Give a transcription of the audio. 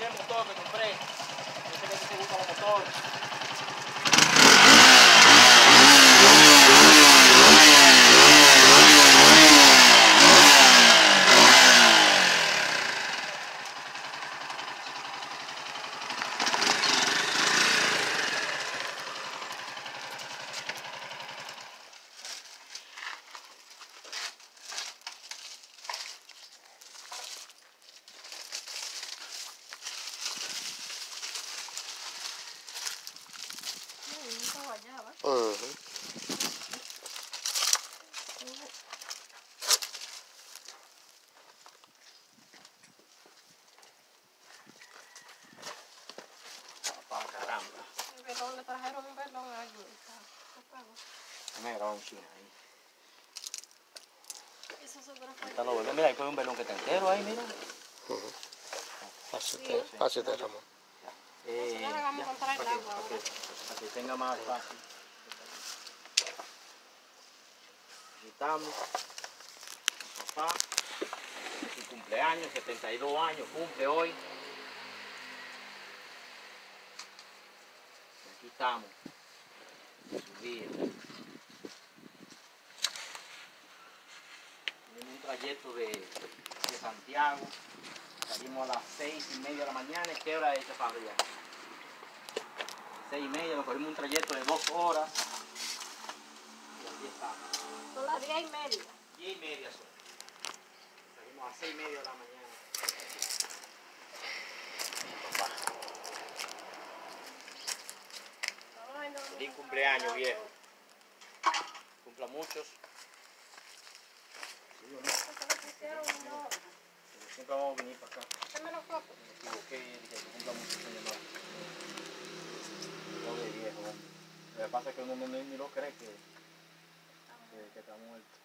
mira el motor que compré. Yo sé que te gusta los motores. Para caramba. El velón, le trajeron un velón a ayuda. Me grabó un chino ahí. Eso seguro fue. Está los velones. Mira, ahí fue un velón que está entero ahí, mira. Pásate, Ramón. Ahora vamos a encontrar el agua. Para que tenga más fácil. Quitamos. Papá. Su cumpleaños, 72 años, cumple hoy. Aquí estamos. Subir. En un trayecto de Santiago. Salimos a las 6:30 de la mañana. ¿Qué hora es esta para allá? 6:30, nos cogimos un trayecto de 2 horas. Y aquí estamos. Son las 10:30. 10:30 son. Salimos a 6:30 de la mañana. Feliz cumpleaños, viejo. Cumpla muchos. ¿Sí o no? Siempre vamos a venir para acá. ¿Qué me lo foto? Me equivoqué y dije que cumpla muchos años más. Pobre viejo. Lo que pasa es que uno ni lo cree que está muerto.